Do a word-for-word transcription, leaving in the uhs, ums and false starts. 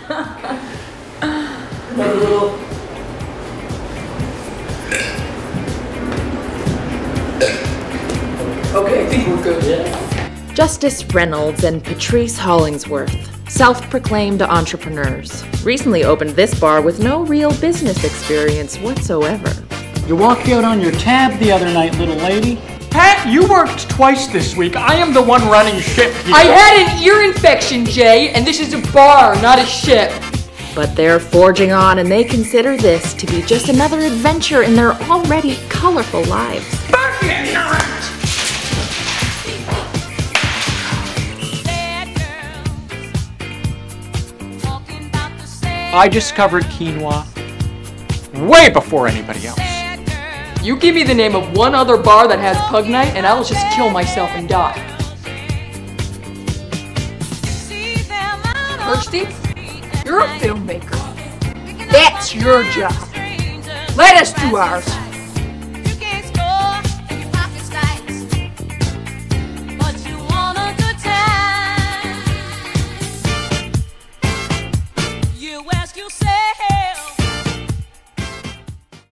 Another little. Okay, I think we're good. Yeah. Justice Reynolds and Patrice Hollingsworth, self-proclaimed entrepreneurs, recently opened this bar with no real business experience whatsoever. You walked out on your tab the other night, little lady. Pat, you worked twice this week. I am the one running ship here. I had an ear infection, Jay, and this is a bar, not a ship. But they're forging on, and they consider this to be just another adventure in their already colorful lives. I discovered quinoa way before anybody else. You give me the name of one other bar that has pug night, and I will just kill myself and die. Kirsty, you're a filmmaker. That's your job. Let us do ours. You ask yourself.